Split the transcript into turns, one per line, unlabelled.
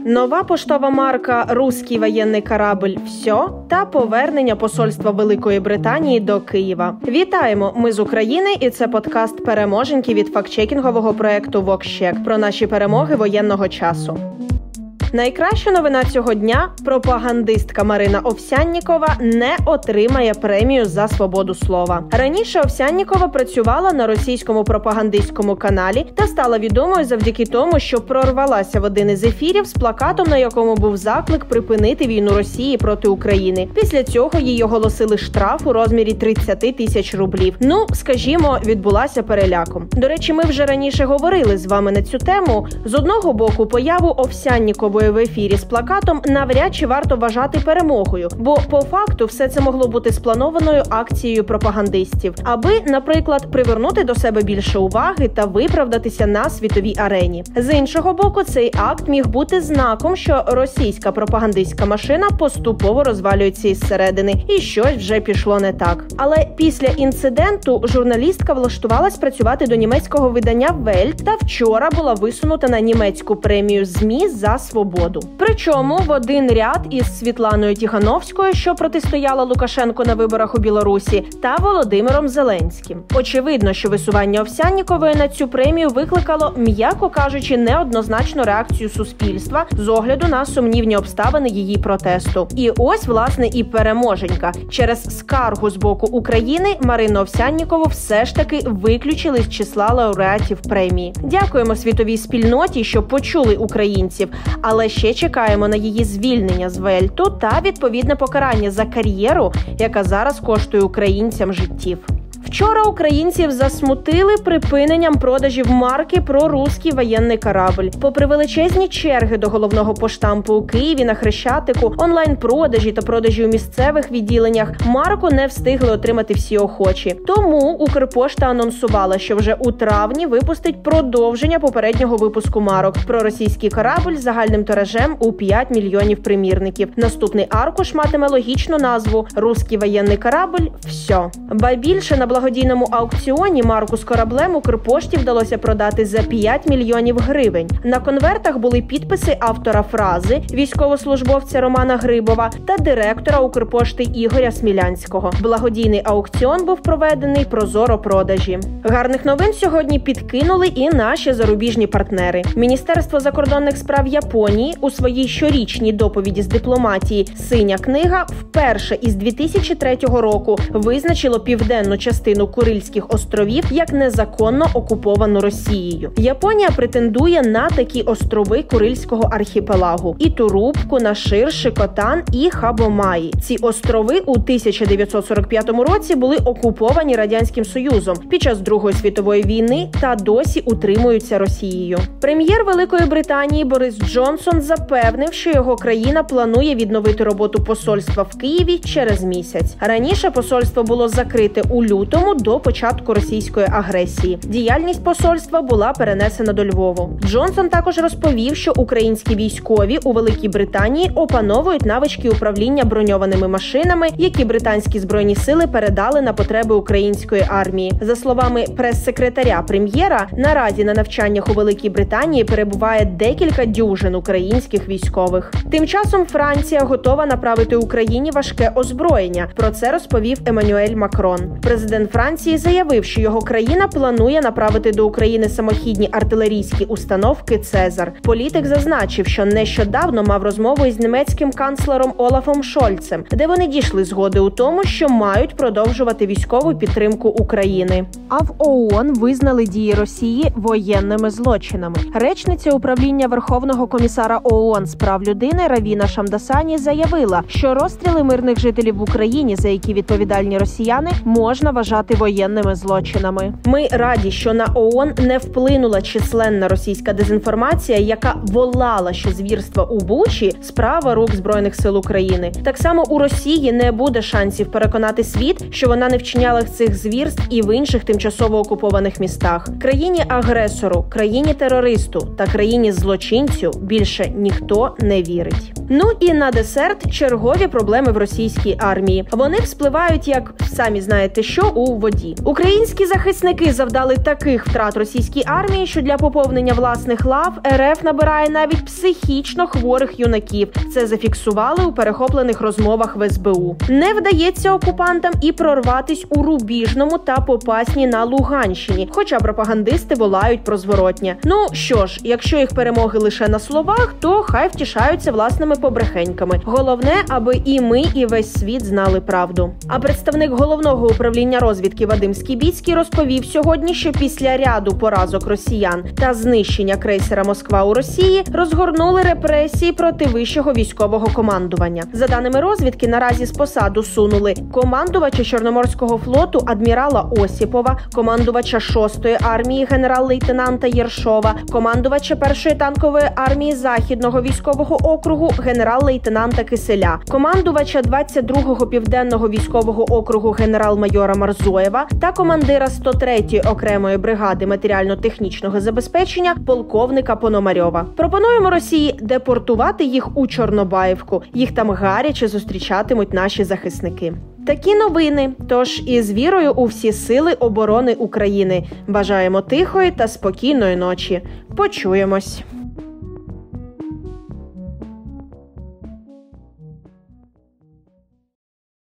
Нова поштова марка «Руський воєнний корабль. Всьо» та повернення посольства Великої Британії до Києва. Вітаємо! Ми з України, і це подкаст «Переможеньки» від фактчекінгового проєкту «Вокщек» про наші перемоги воєнного часу. Найкраща новина цього дня – пропагандистка Марина Овсяннікова не отримає премію за свободу слова. Раніше Овсяннікова працювала на російському пропагандистському каналі та стала відомою завдяки тому, що прорвалася в один із ефірів з плакатом, на якому був заклик припинити війну Росії проти України. Після цього їй оголосили штраф у розмірі 30 тисяч рублів. Скажімо, відбулася переляком. До речі, ми вже раніше говорили з вами на цю тему. З одного боку, появу Овсяннікової в ефірі з плакатом навряд чи варто вважати перемогою, бо по факту все це могло бути спланованою акцією пропагандистів, аби, наприклад, привернути до себе більше уваги та виправдатися на світовій арені. З іншого боку, цей акт міг бути знаком, що російська пропагандистська машина поступово розвалюється із середини, і щось вже пішло не так. Але після інциденту журналістка влаштувалась працювати до німецького видання Welt та вчора була висунута на німецьку премію ЗМІ за свободу. Причому в один ряд із Світланою Тихановською, що протистояла Лукашенку на виборах у Білорусі, та Володимиром Зеленським. Очевидно, що висування Овсяннікової на цю премію викликало, м'яко кажучи, неоднозначну реакцію суспільства з огляду на сумнівні обставини її протесту. І ось, власне, і переможенька. Через скаргу з боку України Марину Овсяннікову все ж таки виключили з числа лауреатів премії. Дякуємо світовій спільноті, що почули українців, але ще чекаємо на її звільнення з Вельту та відповідне покарання за кар'єру, яка зараз коштує українцям життів. Вчора українців засмутили припиненням продажів марки про «Руський воєнний корабль». Попри величезні черги до головного поштампу у Києві на Хрещатику, онлайн-продажі та продажі у місцевих відділеннях, марку не встигли отримати всі охочі. Тому Укрпошта анонсувала, що вже у травні випустить продовження попереднього випуску марок про російський корабль з загальним тиражем у 5 мільйонів примірників. Наступний аркуш матиме логічну назву «Руський воєнний корабль. Всьо». Ба більше, на благодійному аукціоні марку з кораблем Укрпошті вдалося продати за 5 мільйонів гривень. На конвертах були підписи автора фрази, військовослужбовця Романа Грибова та директора Укрпошти Ігоря Смілянського. Благодійний аукціон був проведений прозоро-продажі. Гарних новин сьогодні підкинули і наші зарубіжні партнери. Міністерство закордонних справ Японії у своїй щорічній доповіді з дипломатії «Синя книга» вперше із 2003 року визначило південну частину Курильських островів як незаконно окуповану Росією. Японія претендує на такі острови Курильського архіпелагу – Ітурубку, Нашир, Шикотан і Хабомаї. Ці острови у 1945 році були окуповані Радянським Союзом під час Другої світової війни та досі утримуються Росією. Прем'єр Великої Британії Борис Джонсон запевнив, що його країна планує відновити роботу посольства в Києві через місяць. Раніше посольство було закрите у лютому до початку російської агресії. Діяльність посольства була перенесена до Львову. Джонсон також розповів, що українські військові у Великій Британії опановують навички управління броньованими машинами, які британські збройні сили передали на потреби української армії. За словами прес-секретаря прем'єра, наразі на навчаннях у Великій Британії перебуває декілька дюжин українських військових. Тим часом Франція готова направити Україні важке озброєння. Про це розповів Еммануель Макрон. Президент Франції заявив, що його країна планує направити до України самохідні артилерійські установки «Цезар». Політик зазначив, що нещодавно мав розмову із німецьким канцлером Олафом Шольцем, де вони дійшли згоди у тому, що мають продовжувати військову підтримку України. А в ООН визнали дії Росії воєнними злочинами. Речниця управління Верховного комісара ООН з прав людини Равіна Шамдасані заявила, що розстріли мирних жителів в Україні, за які відповідальні росіяни, можна вважати воєнними злочинами. Ми раді, що на ООН не вплинула численна російська дезінформація, яка волала, що звірства у Бучі – справа рук Збройних сил України. Так само у Росії не буде шансів переконати світ, що вона не вчиняла цих звірств і в інших тимчасово окупованих містах. Країні-агресору, країні-терористу та країні-злочинцю більше ніхто не вірить. І на десерт чергові проблеми в російській армії. Вони вспливають, як самі знаєте що, у у воді. Українські захисники завдали таких втрат російській армії, що для поповнення власних лав РФ набирає навіть психічно хворих юнаків. Це зафіксували у перехоплених розмовах в СБУ. Не вдається окупантам і прорватись у Рубіжному та Попасні на Луганщині, хоча пропагандисти волають про зворотнє. Ну що ж, якщо їх перемоги лише на словах, то хай втішаються власними побрехеньками. Головне, аби і ми, і весь світ знали правду. А представник Головного управління розвідки Вадим Скібіцький розповів сьогодні, що після ряду поразок росіян та знищення крейсера «Москва» у Росії розгорнули репресії проти вищого військового командування. За даними розвідки, наразі з посаду сунули командувача Чорноморського флоту адмірала Осіпова, командувача 6-ї армії генерал-лейтенанта Єршова, командувача 1-ї танкової армії Західного військового округу генерал-лейтенанта Киселя, командувача 22-го південного військового округу генерал-майора Марзоєва та командира 103-ї окремої бригади матеріально-технічного забезпечення полковника Пономарьова. Пропонуємо Росії депортувати їх у Чорнобаївку. Їх там гаряче зустрічатимуть наші захисники. Такі новини. Тож із вірою у всі сили оборони України. Бажаємо тихої та спокійної ночі. Почуємось.